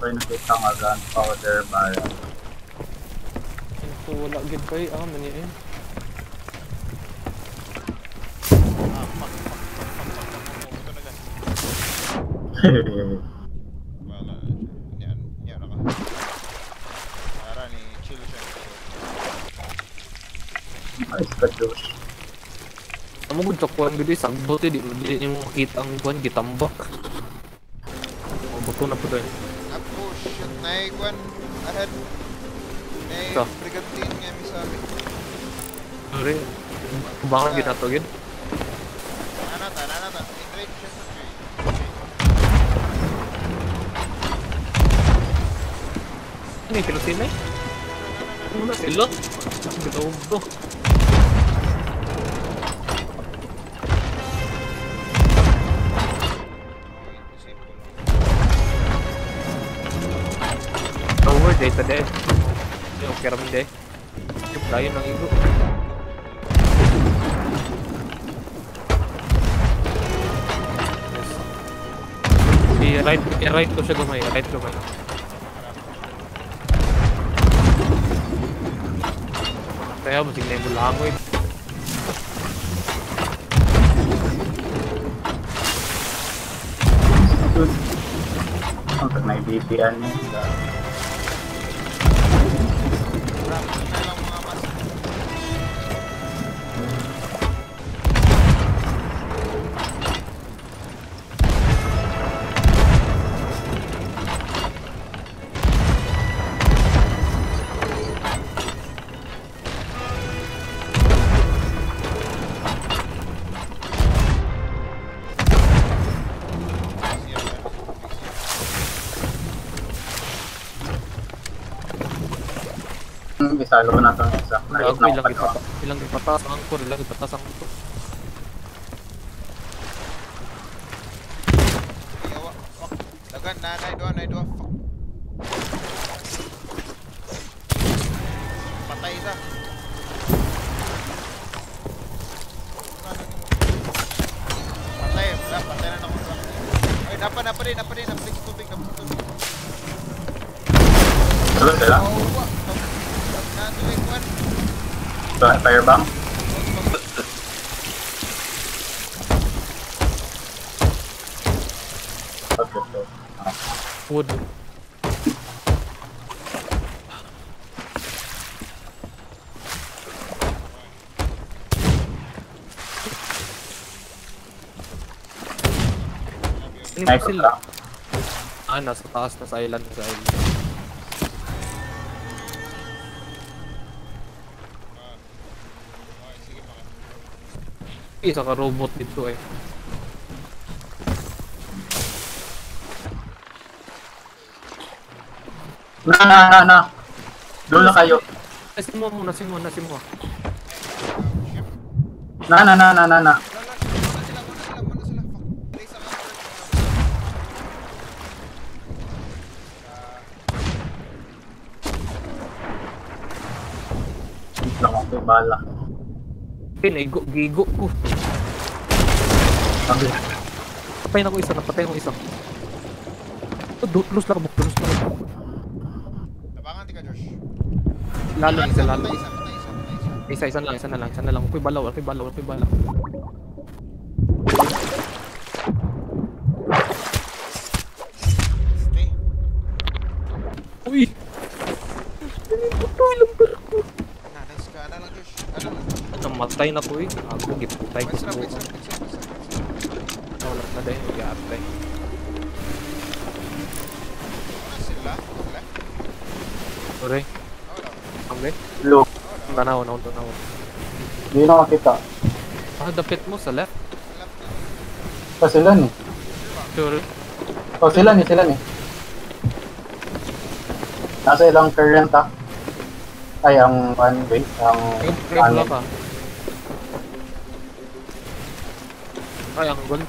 Kaya nakita nga gunpowder barrel. Ito wala gid pa eh. Maniin. Wala. Yan ako. Para ni chill siya. Ayos ka, Josh. Amo gud takuan gid sagbot di mo makita ang kuan gitambak. Buto na po doon. Oh shit, naikuan ahead. Ito. Brigantine nga mi sabi. Sorry. Kubangan gid ato gid. Nanata. Intrade siya sa tree. Ano yung pilotin na eh? Muna silot. Gitawag to. Over day tadi. Yung kiram day. Yung layo ng igo. I-right ko siya gamay. Right gamay. Kaya masig na yung bulangoy. Pag may BPN niya. Isalo ko na ito ng isa. Gago ilang ipatas ang angkor, ilang ipatas ang angkor. Dagan nanay doa. Patay sa. Patay na ako. Ay, dapat sa tubig. Tuloy sila? Firebomb? Okay. Wood. Ini Nice sila. truck. Nasa taas, nasa island. Isa ka robot dito eh. Na. Doon na kayo. Nasim mo. Na. Muna sila. Lang ako yung bala. Gigo ko. Sabi. Napatay na ko isa. Tulus lang. Tabangan di ka, Josh. Lalo. Patay isa. Isa na lang. Ako'y balaw. Stay. Uy! Putoy lang ko. Nice ka. Ano lang, Josh? Ano lang? Namatay na ko eh. Ako giputay ko. Wait, stop. Wala na dahil mag-a-apply. Muna sila. Wala. Sorry. Wala. Okay. Look. Tanaw. Hindi na makita. Dapit mo sa left. Pa sila ni. Sure. Sila ni. Nasa ilang current Ay, ang one way. Wala pa. Ay, ang goal.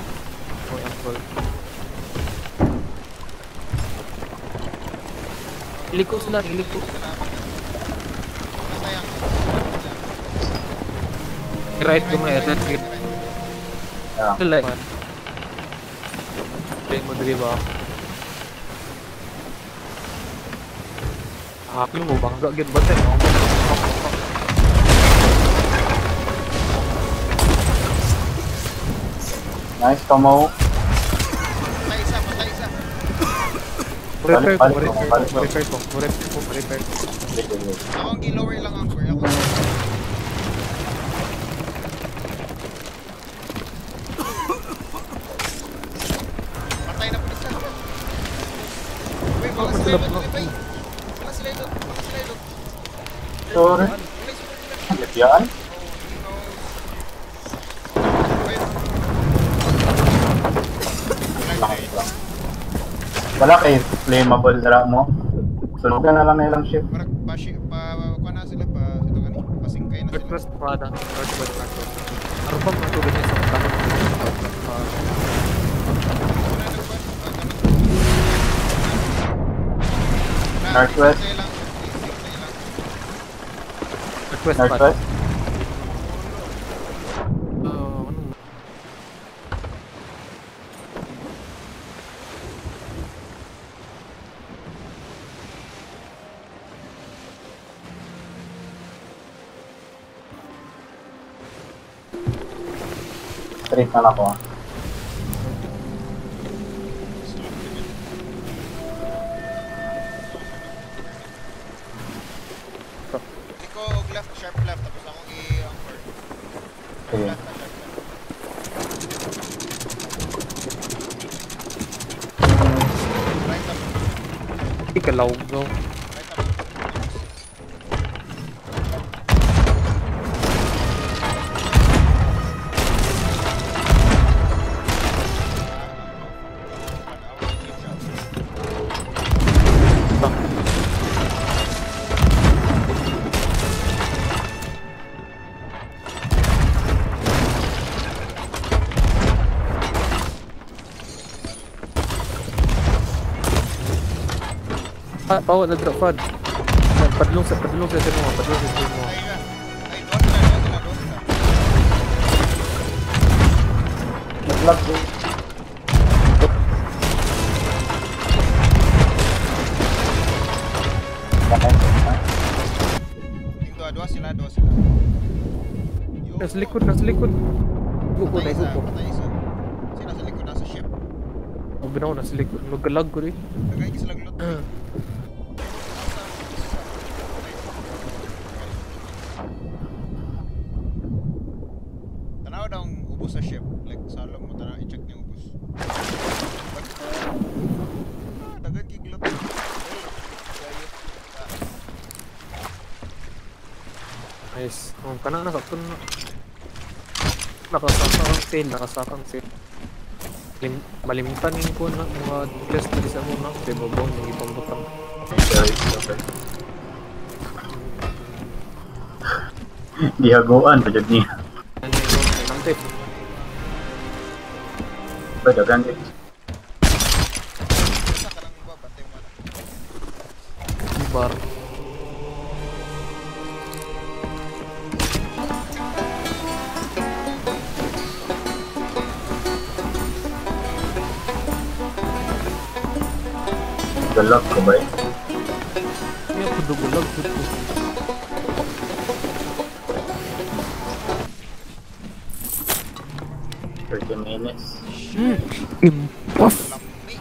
Iliko sila. Sayang. Right ko may right. Yeah. Sila. Play mo dali ba? Ako mo bangga gyud ba tay? Nice, kamo. Patay isa, patay isa. Repair ko, Balik, balik, repair ko. Ako ang gilower lang ang core. Ako. Patay na po isa. Wait, wala sila doon, Lipay. Wala sila doon, wala sila doon. Sorry. Wala sila doon. Yan. Wala kay flammable dra mo. Sunugan na lang na ilang ship. Parang kuha na sila pa ito gani. Pasingkay na sila. Northwest Prada, Northwest Prada. Ano pa matulog niya sa mga Northwest. Northwest Prada. Northwest. Ano? Straight na lang ako. Iko og left, sharp left tapos akong i-anchor. Sige. Left na sharp left. Right up, Ikalawag daw. right up. Bawa na drop pad. Padlong sa sino mo, padlong sa sino mo. Ay nga. Ay, doon sila. Naglag din. Yung dua sila. Yo. Nasa likod. Gupo na Patay isa, igupo. patay isa. Sino nasa likod nasa ship? Sabi na ako nasa likod. Nagalag ko rin. Nagay sila glot. Tanaw daw ang ubos sa ship. Like, sa alam mo, tanaw, i-check niyo ubos. Dagan kiglot. Nice. Kana nakapun na. Nakasakang tail. Malimtanin ko na mga class na isa mo na. Kaya babaw yung ibang butang. Gihaguan pa jud niya. Ano yung nantip? Padagan din. Isa ka lang ba, bantay mo na. Ibar. Galak ko ba eh? Kaya ko dugulag ko. 30 minutes. Impost! Lampi.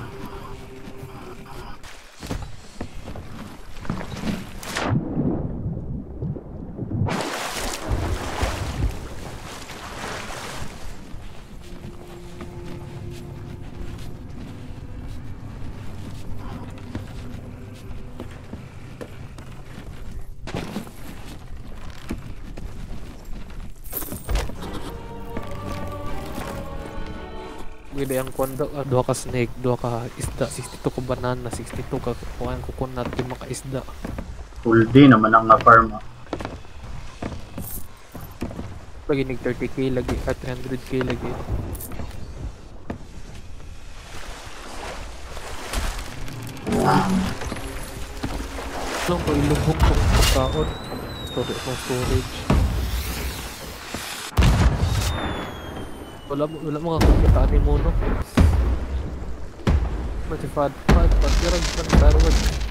Gila yang kondo, 2 ka snake, 2 ka isda, 62 ka banana, 62 ka kukuhan coconut, 5 ka isda. Full day naman ang na-farm. Lagi nag 30k lagi, at 300k lagi. Lang ko ilubog kong pagkaon. Storage. Wala mga kumita ni Mono. Mati fad, patirag ng darwag.